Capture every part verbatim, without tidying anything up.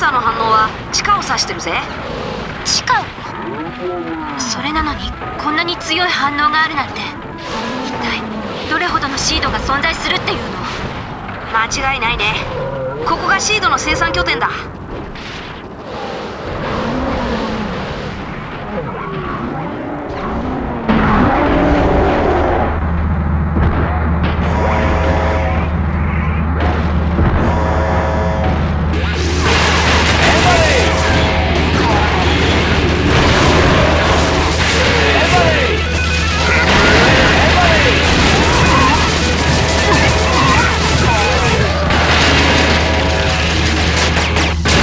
サーの反応は地下を指してるぜ。 地下を？それなのにこんなに強い反応があるなんて、一体どれほどのシードが存在するっていうの？ 間違いないね。ここがシードの生産拠点だ。 あ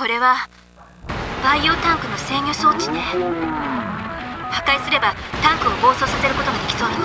これはバイオタンクの制御装置ね。破壊すればタンクを暴走させることができそうよ。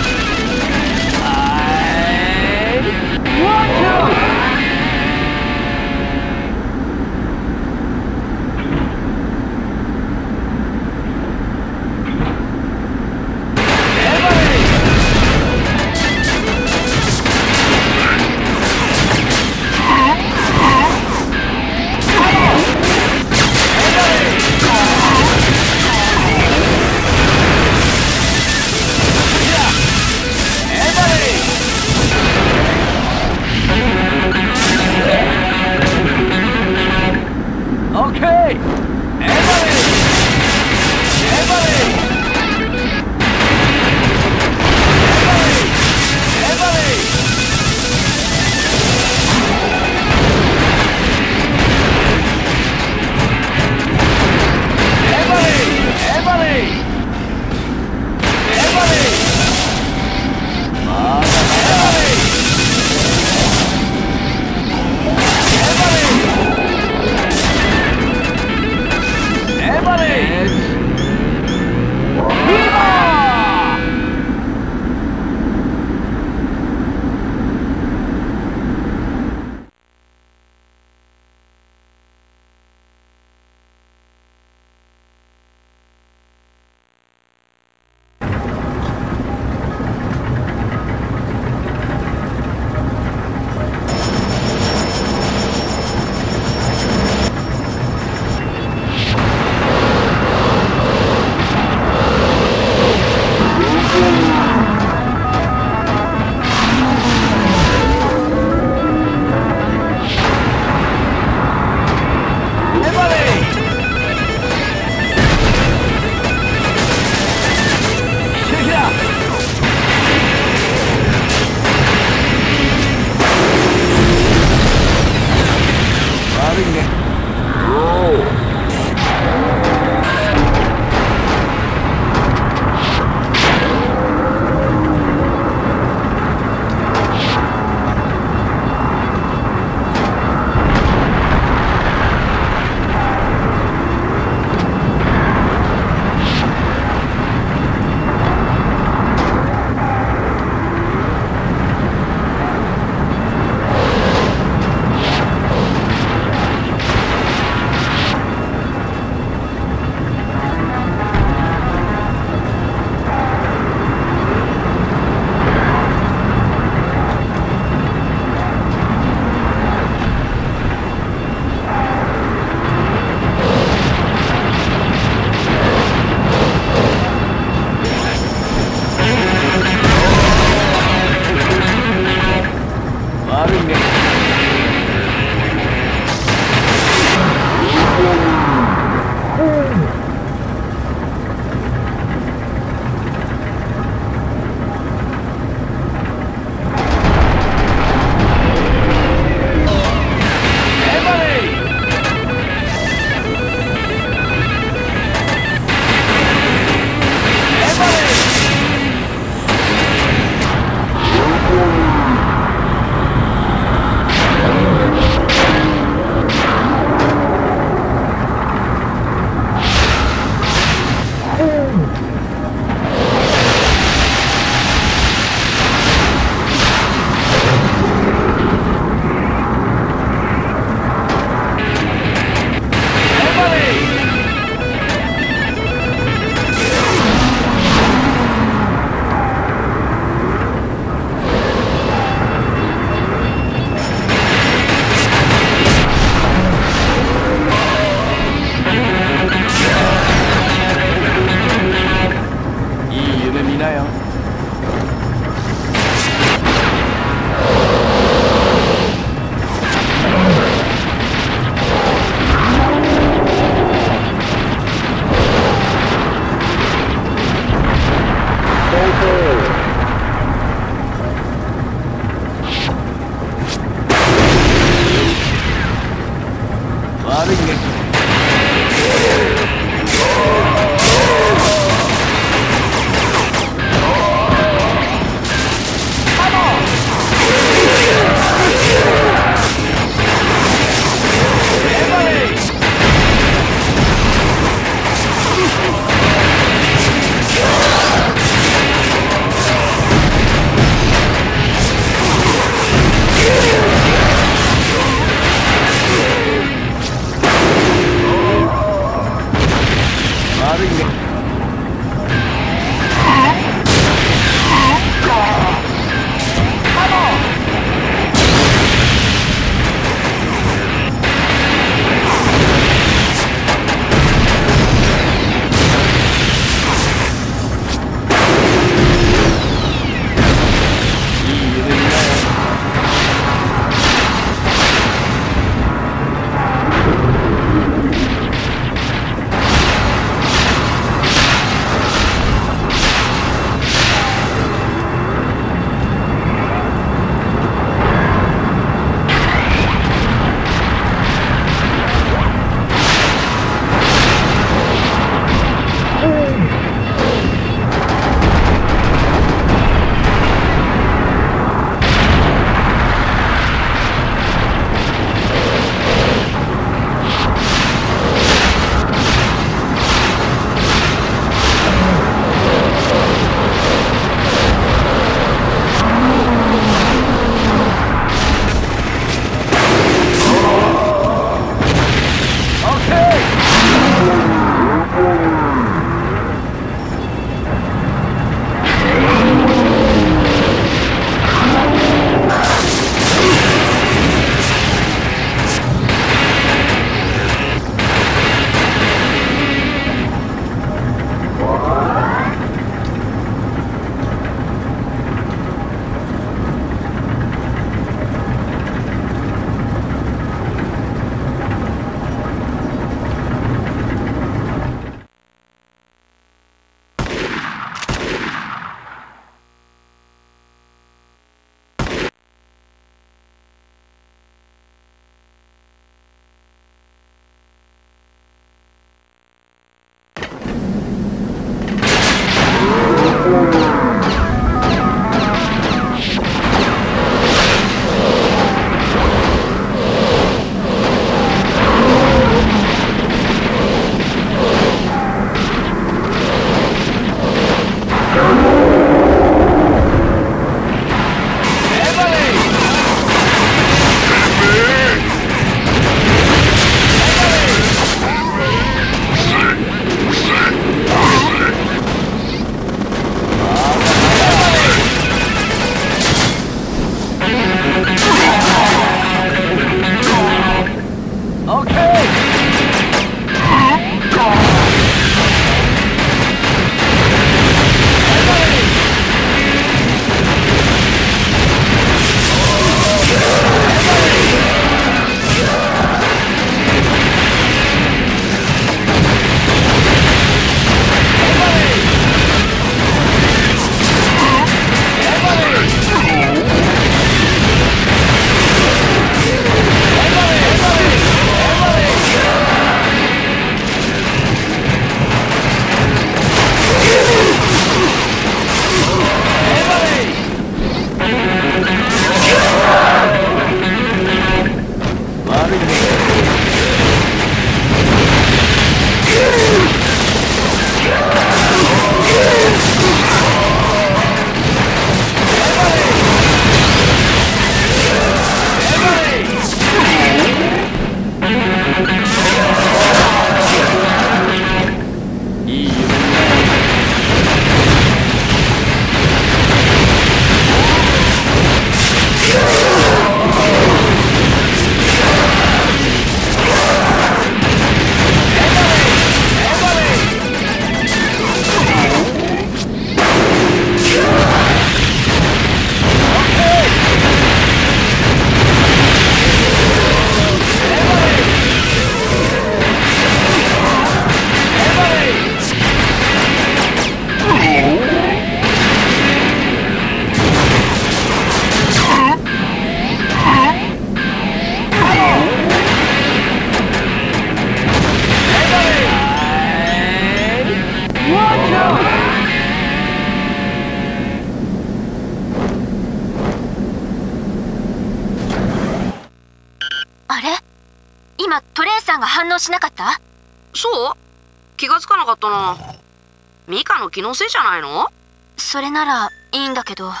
今トレイさんが反応しなかった？ そう？気がつかなかったな。ミカの気のせいじゃないの？ それならいいんだけど。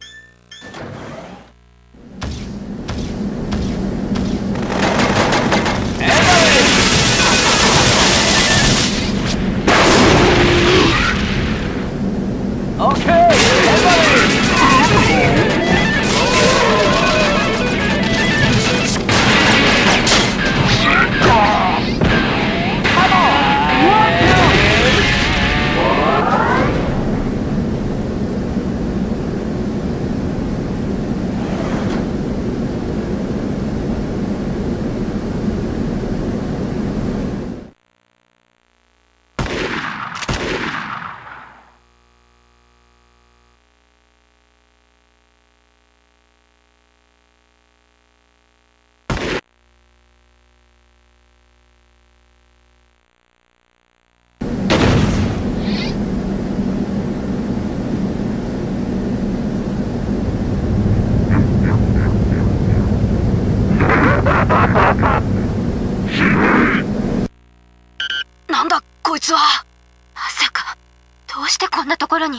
なんだこいつは。 まさかどうしてこんなところに。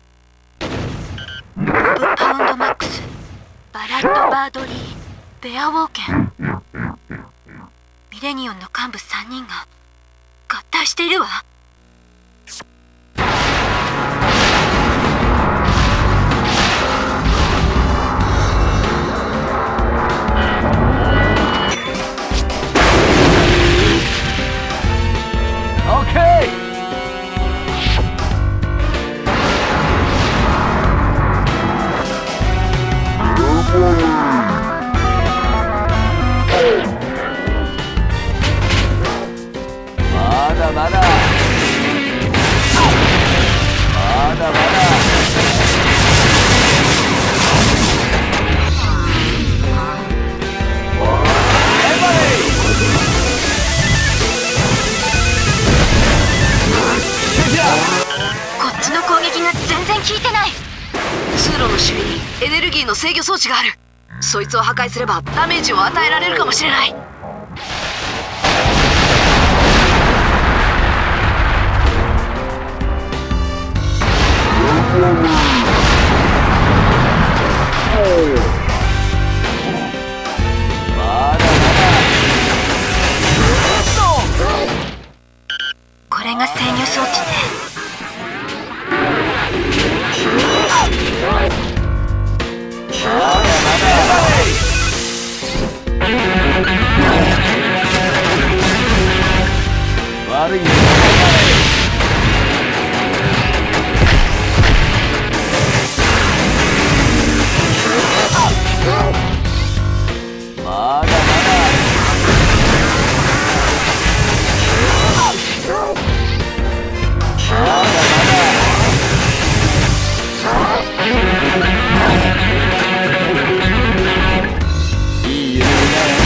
ブパウンドマックス、バラッド・バードリー、ベアウォーケン。ミレニオンの幹部さんにんが合体しているわ。 まだまだまだまだこっちの攻撃が全然効いてない。 通路の周囲にエネルギーの制御装置がある。そいつを破壊すればダメージを与えられるかもしれない。 これが制御装置ね。 悪いね。まだまだいい夢だ。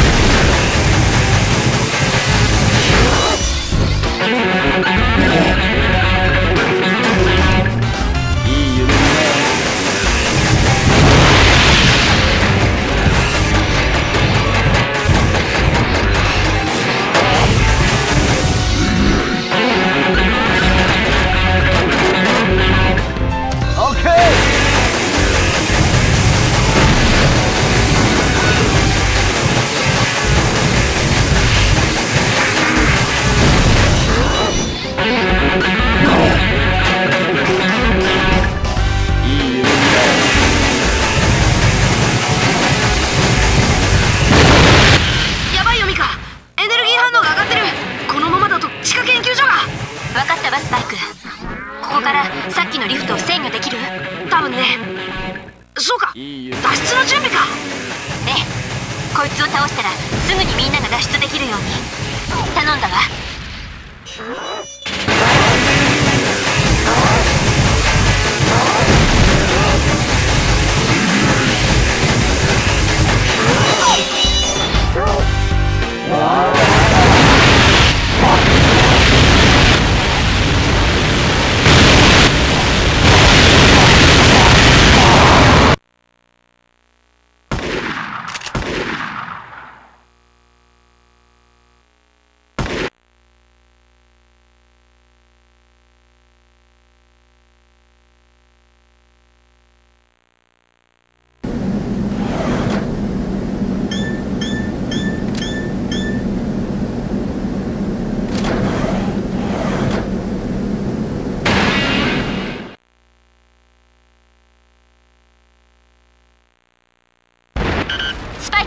やばいよミカ、エネルギー反応が上がってる。このままだと地下研究所が。 分かったわスパイク。ここからさっきのリフトを制御できる？ 多分ね。そうか、 いい夢。 脱出の準備か。 ねえ、こいつを倒したらすぐにみんなが脱出できるように頼んだわ。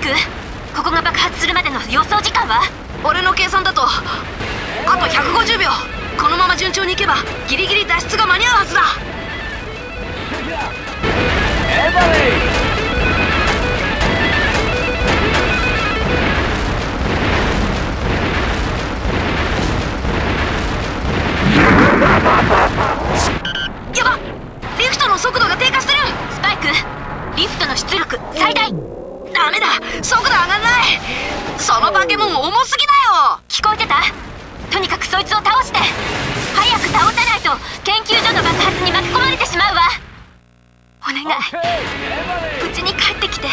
ク、ここが爆発するまでの予想時間は？ 俺の計算だとあとひゃくごじゅうびょう。このまま順調にいけばギリギリ脱出が間に合うはずだ。 エバリやばっ、リフトの速度が低下してる。 スパイク、リフトの出力最大。 ダメだ、速度上がんない。その化け物重すぎだよ。 聞こえてた？とにかくそいつを倒して、早く倒さないと研究所の爆発に巻き込まれてしまうわ。お願い、無事に帰ってきて。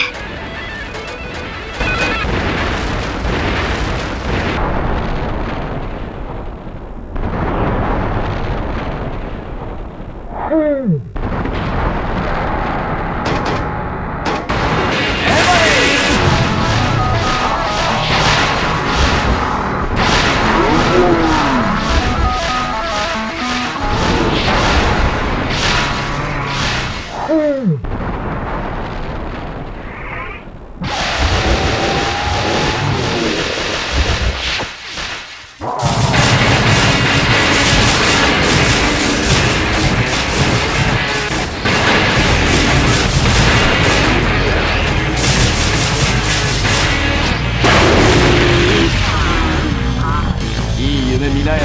見なよ。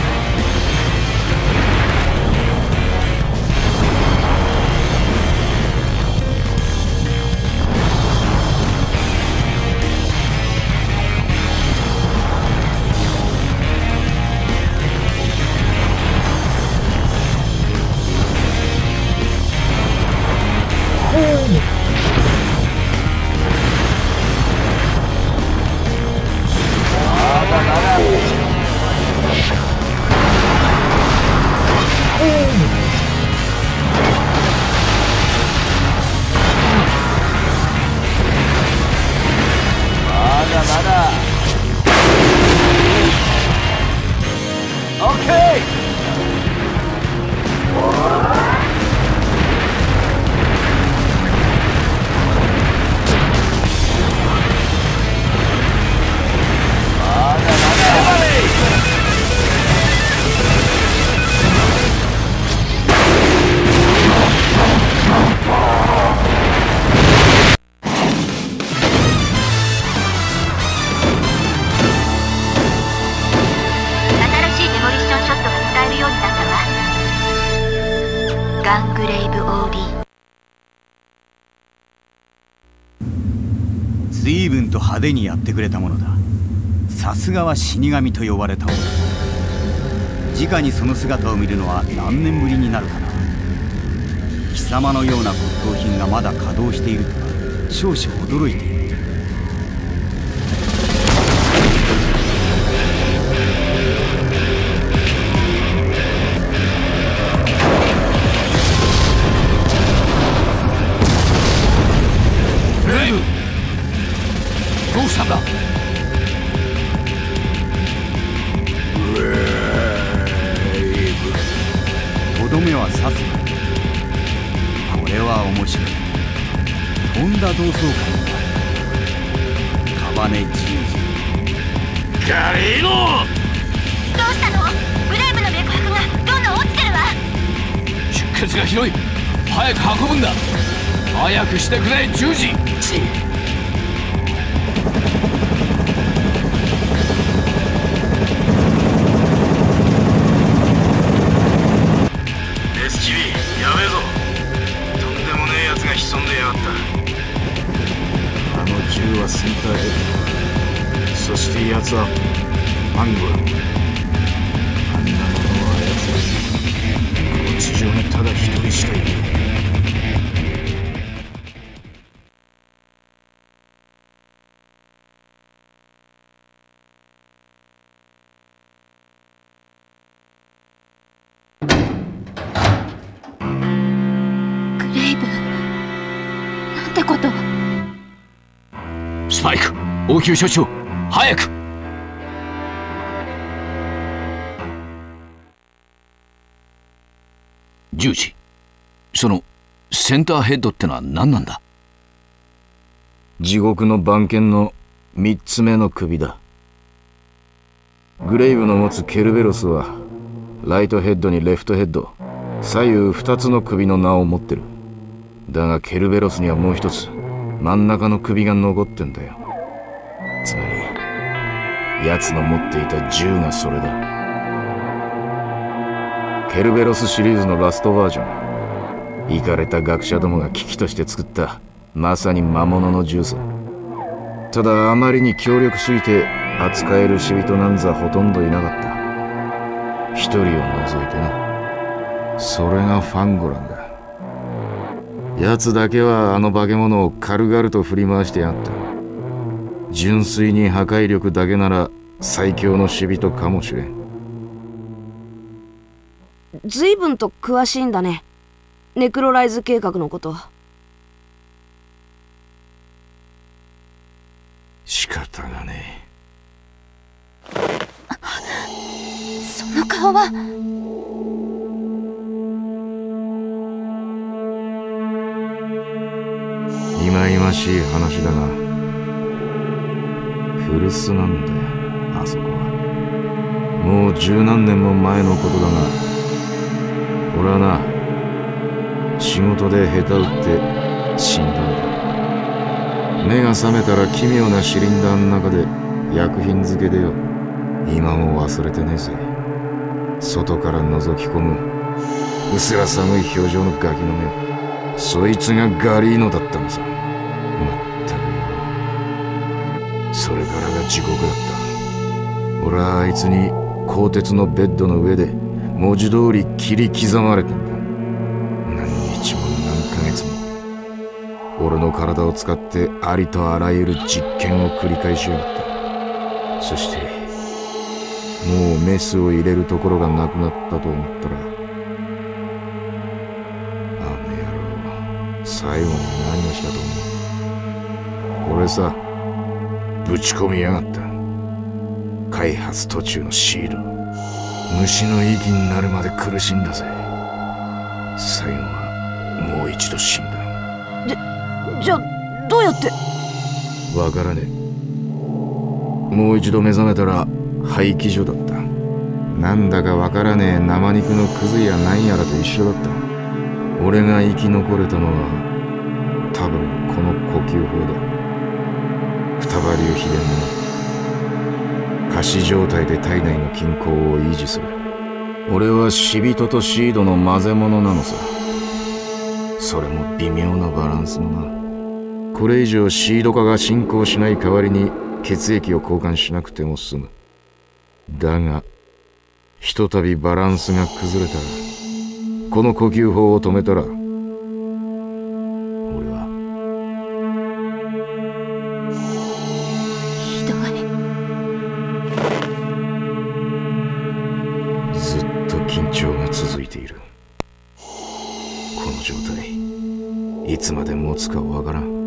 ガングレイブ オーディー。 随分と派手にやってくれたものだ。さすがは死神と呼ばれた男。直にその姿を見るのは何年ぶりになるかな。貴様のような骨董品がまだ稼働しているとは少々驚いている。 どうしたんだ？ とどめは刺す。これは面白い。とんだ同窓会だ。カバネじいじ。 ガリーノ！ どうしたの？ブレイブの脈拍がどんどん落ちてるわ。 出血がひどい。早く運ぶんだ。早くしてくれ、十字。 エスキビ、やべえぞ。とんでもねえやつが潜んでやがった。あの銃はセンターヘッド、そしてやつはマンゴラム。あんなものを操るこの地上にただ一人しかいない。 スパイク、応急処置を早く。十字、そのセンターヘッドってのは何なんだ？ 地獄の番犬の三つ目の首だ。グレイブの持つケルベロスはライトヘッドにレフトヘッド、左右二つの首の名を持ってる。だがケルベロスにはもう一つ真ん中の首が残ってんだよ。つまり奴の持っていた銃がそれだ。ケルベロスシリーズのラストバージョン、イカれた学者どもが機器として作ったまさに魔物の銃さ。ただあまりに強力すぎて扱える死人なんざほとんどいなかった。一人を除いてな。それがファンゴランだ。奴だけはあの化け物を軽々と振り回してやがった。純粋に破壊力だけなら最強の死人かもしれん。 随分と詳しいんだね、ネクロライズ計画のこと。 仕方がねえ。その顔は。 忌々しい話だが古巣なんだよ、あそこは。もう十何年も前のことだが、俺はな、仕事で下手打って死んだんだ。目が覚めたら奇妙なシリンダーの中で薬品漬けでよ。今も忘れてねえぜ。外から覗き込むうすら寒い表情のガキの目。そいつがガリーノだったのさ。まったくよ。それからが地獄だった。俺はあいつに鋼鉄のベッドの上で文字通り切り刻まれたんだ。何日も何ヶ月も俺の体を使ってありとあらゆる実験を繰り返しやがった。そしてもうメスを入れるところがなくなったと思ったら、あの野郎最後に何をしたと思う？これさ、ぶち込みやがった。開発途中のシール。虫の息になるまで苦しんだぜ。最後はもう一度死んだ。 じゃあどうやって？ わからねえ。もう一度目覚めたら廃棄所だった。なんだかわからねえ生肉のくずやなんやらと一緒だった。俺が生き残れたのは多分この呼吸法だ。双葉流秘伝の仮死状態で体内の均衡を維持する。俺は死人とシードの混ぜ物なのさ。それも微妙なバランスのな。これ以上シード化が進行しない代わりに血液を交換しなくても済む。だがひとたびバランスが崩れたら、この呼吸法を止めたら、俺はひどい。ずっと緊張が続いている。この状態いつまで持つかわからん。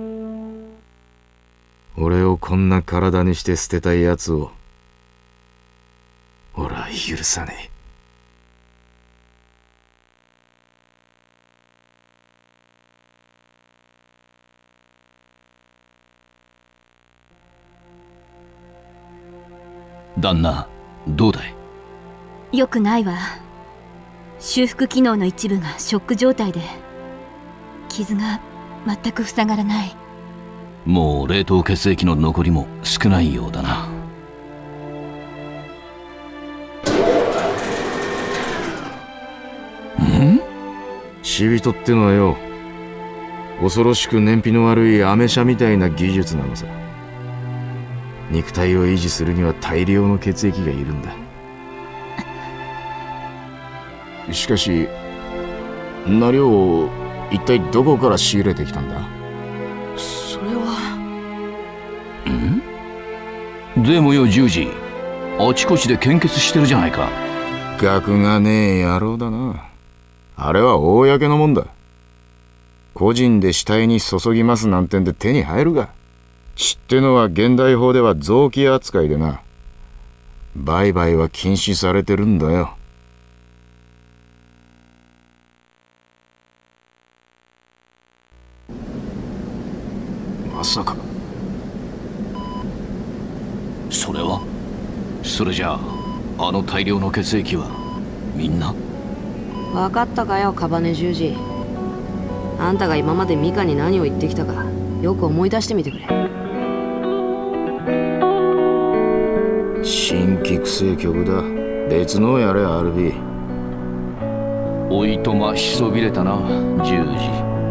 俺をこんな体にして捨てたいやつを俺は許さねえ。 旦那、どうだい？ よくないわ。修復機能の一部がショック状態で傷が全く塞がらない。 もう冷凍血液の残りも少ないようだな。ん？ 死人ってのはよ、恐ろしく燃費の悪いアメ車みたいな技術なのさ。肉体を維持するには大量の血液がいるんだ。しかしんな量を一体どこから仕入れてきたんだ？ それは。 ん？でもよ、十字、あちこちで献血してるじゃないか。 学がねえ野郎だな。あれは公のもんだ。個人で死体に注ぎますなんてんで手に入るが。血ってのは現代法では臓器扱いでな、売買は禁止されてるんだよ。まさか。 それはそれじゃああの大量の血液はみんな。 分かったかよカバネ十字。あんたが今までミカに何を言ってきたかよく思い出してみてくれ。 新規くせえ曲だ。別のをやれ アールビー。 おいとましそびれたな十字。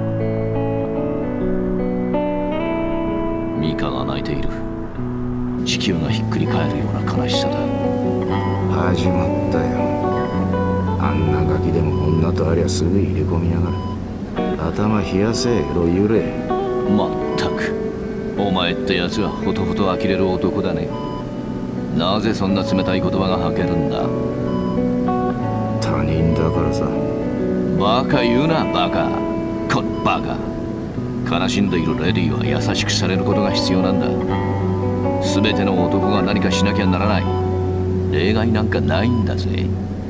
ミカが泣いている。地球がひっくり返るような悲しさだ。 始まったよ。あんなガキでも女とありゃすぐ入れ込みやがる。頭冷やせロユレ。 まったくお前ってやつはほとほと呆れる男だね。なぜそんな冷たい言葉が吐けるんだ。 他人だからさ。 バカ言うなバカ。このバカ。悲しんでいるレディは優しくされることが必要なんだ。全ての男が何かしなきゃならない。例外なんかないんだぜ。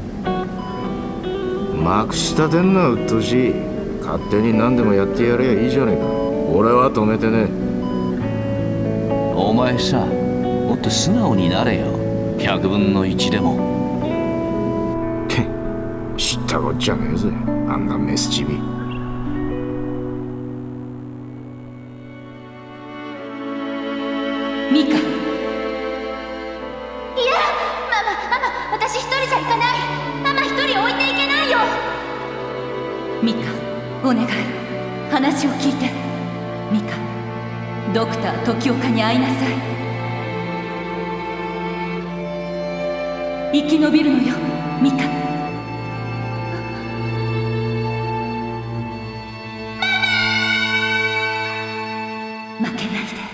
まくし立てんなうっとうしい。勝手に何でもやってやればいいじゃねえか。俺は止めてね。 お前さもっと素直になれよ。百分の一でも。 て知ったこっちゃねえぜあんなメスチビ。 ミカ。いやママママ、私一人じゃ行かない。ママ一人置いていけないよ。ミカお願い、話を聞いて。ミカ、ドクター時岡に会いなさい。生き延びるのよミカ。負けないで。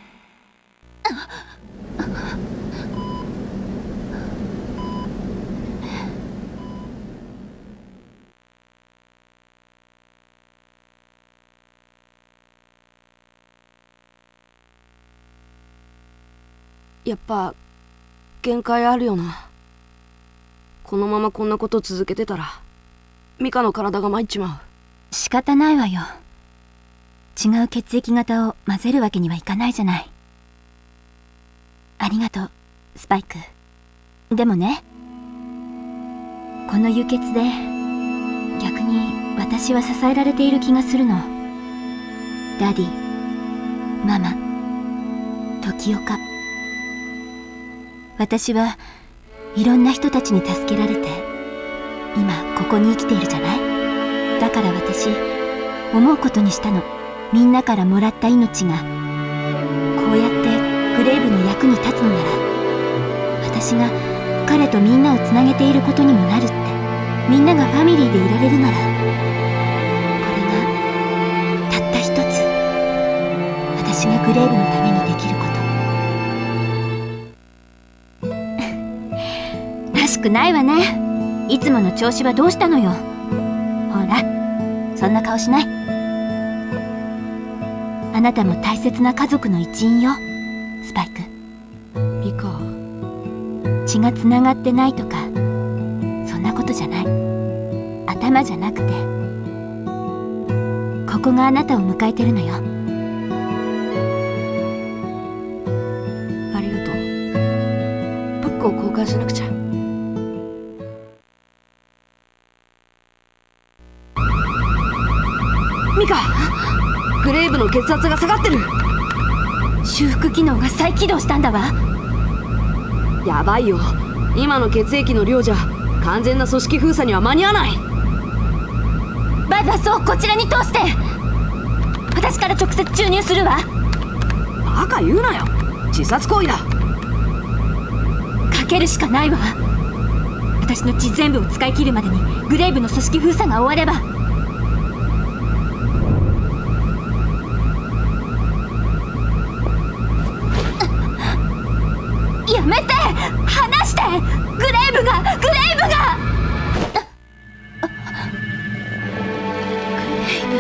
やっぱ限界あるよな。このままこんなこと続けてたらミカの体が参っちまう。 仕方ないわよ。違う血液型を混ぜるわけにはいかないじゃない。ありがとうスパイク。でもね、この輸血で逆に私は支えられている気がするの。ダディ、ママ、時岡。私はいろんな人たちに助けられて今ここに生きているじゃない。だから私思うことにしたの。みんなからもらった命がこうやってグレイブの役に立つのなら、私が彼とみんなをつなげていることにもなるって。みんながファミリーでいられるなら、これがたった一つ私がグレイブのためにできること。らしくないわね。いつもの調子はどうしたのよ。ほらそんな顔しない。あなたも大切な家族の一員よスパイク。 ミカ、 血がつながってないとかそんなことじゃない。頭じゃなくてここがあなたを迎えてるのよ。 ありがとう。ブックを交換しなくちゃ。ミカ、グレイブの血圧が下がってる。 修復機能が再起動したんだわ。 やばいよ。今の血液の量じゃ完全な組織封鎖には間に合わない。 バイパスをこちらに通して。私から直接注入するわ。 バカ言うなよ。自殺行為だ。 かけるしかないわ。私の血全部を使い切るまでにグレイブの組織封鎖が終われば。やめて！離して！グレイブが！グレイブが！グレイブ…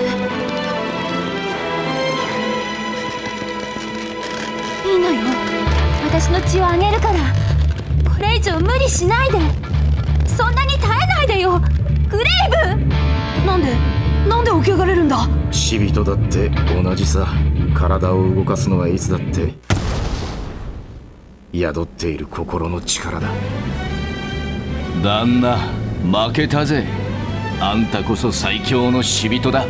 いいのよ。私の血をあげるから。これ以上無理しないで。そんなに耐えないでよ。グレイブ！ なんでなんで起き上がれるんだ。 死人だって同じさ。体を動かすのはいつだって宿っている心の力だ。 旦那、負けたぜ。あんたこそ最強の死人だ。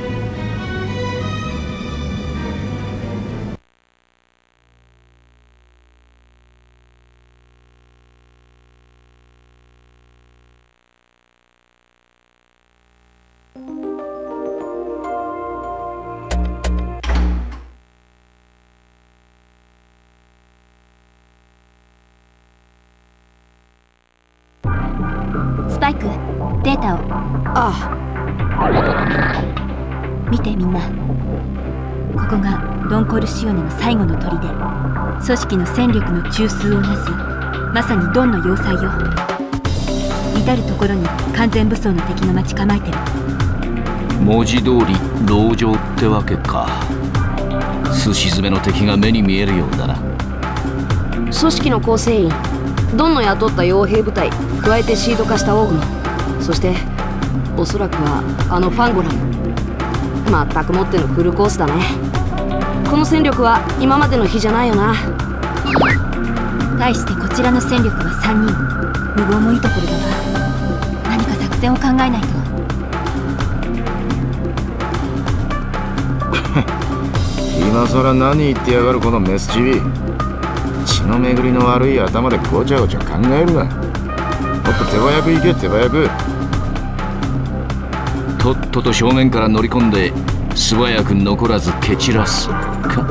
スパイク、データを。 ああ、見てみんな。ここがドンコルシオネの最後の砦。組織の戦力の中枢をなすまさにドンの要塞よ。至る所に完全武装の敵の待ち構えてる。 文字通り籠城ってわけか。すし詰めの敵が目に見えるようだな。 組織の構成員、ドンの雇った傭兵部隊、加えてシード化したオーグマン、そしておそらくはあのファンゴラム。全くもってのフルコースだね。この戦力は今までの比じゃないよな。 対してこちらの戦力はさんにん。無謀もいいところだが、何か作戦を考えないと。 今さら何言ってやがるこのメスチビ。血の巡りの悪い頭でごちゃごちゃ考えるな。もっと手早く行け、手早く。 とっとと正面から乗り込んで素早く残らず蹴散らすか。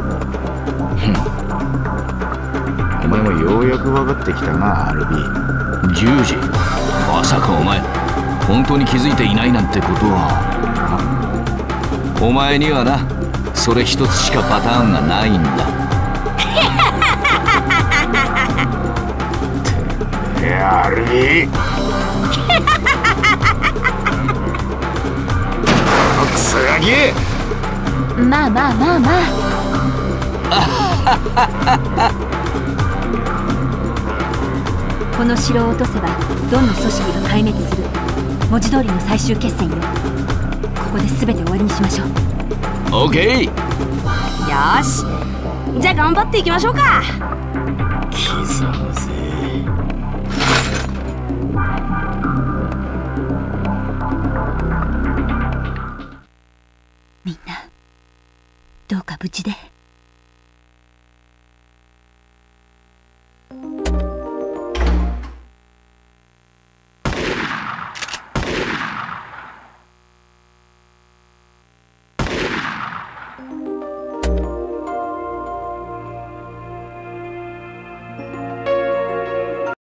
お前もようやく分かってきたな、アルビー。 じゅうじ。まさかお前本当に気づいていないなんてことは。お前にはな、それ一つしかパターンがないんだ。 アルビークソガキ。 まあまあまあまあこの城を落とせばドンの組織が壊滅する。文字通りの最終決戦よ。ここで全て終わりにしましょう。 オーケー。 よーし、じゃあ頑張っていきましょうか。 刻むぜ。 みんなどうか無事で。